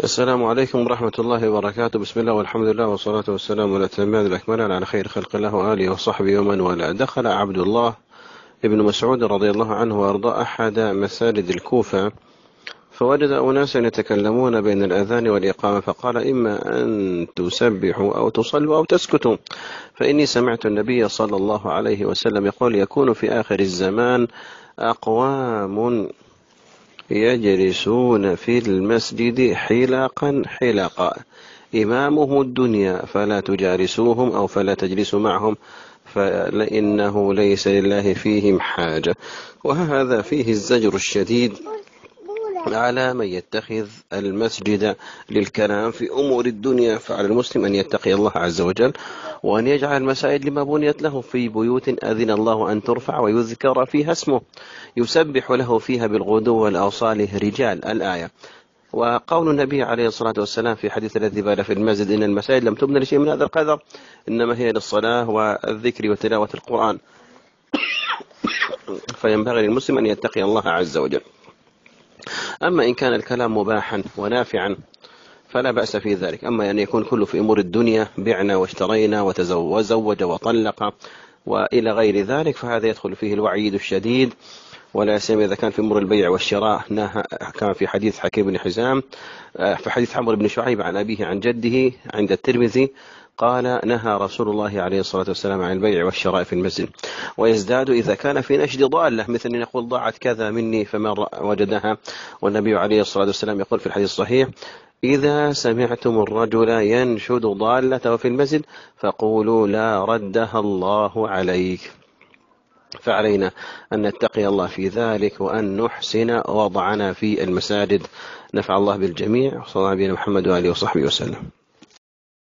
السلام عليكم ورحمة الله وبركاته. بسم الله والحمد لله والصلاة والسلام على الأتمان الأكملان على خير خلق الله وآله وصحبه ومن والاه. دخل عبد الله ابن مسعود رضي الله عنه وأرضاه أحد مساجد الكوفة، فوجد أناسا يتكلمون بين الأذان والإقامة، فقال: إما أن تسبحوا أو تصلوا أو تسكتوا، فإني سمعت النبي صلى الله عليه وسلم يقول: يكون في آخر الزمان أقوام يجلسون في المسجد حلقا حلقا، إمامه الدنيا، فلا تجالسوهم أو فلا تجلسوا معهم، فإنه ليس لله فيهم حاجة. وهذا فيه الزجر الشديد على من يتخذ المسجد للكلام في أمور الدنيا. فعلى المسلم أن يتقي الله عز وجل، وأن يجعل المساجد لما بنيت له في بيوت أذن الله أن ترفع ويذكر فيها اسمه، يسبح له فيها بالغدو والآصال رجال، الآية. وقول النبي عليه الصلاة والسلام في حديث الذي بال في المسجد: إن المساجد لم تبنى لشيء من هذا القدر، إنما هي للصلاة والذكر وتلاوة القرآن. فينبغي للمسلم أن يتقي الله عز وجل. أما إن كان الكلام مباحا ونافعا فلا بأس في ذلك. أما أن يكون كله في أمور الدنيا، بعنا واشترينا وزوج وطلق وإلى غير ذلك، فهذا يدخل فيه الوعيد الشديد، ولا سيما إذا كان في أمور البيع والشراء. كان في حديث حكيم بن حزام، في حديث عمرو بن شعيب عن أبيه عن جده عند الترمذي، قال: نهى رسول الله عليه الصلاة والسلام عن البيع والشراء في المسجد. ويزداد إذا كان في نشد ضالة، مثل أن يقول: ضاعت كذا مني فمن وجدها. والنبي عليه الصلاة والسلام يقول في الحديث الصحيح: إذا سمعتم الرجل ينشد ضالته في المسجد فقولوا: لا ردها الله عليك. فعلينا أن نتقي الله في ذلك، وأن نحسن وضعنا في المساجد. نفع الله بالجميع، وصلى الله على محمد وآله وصحبه وسلم.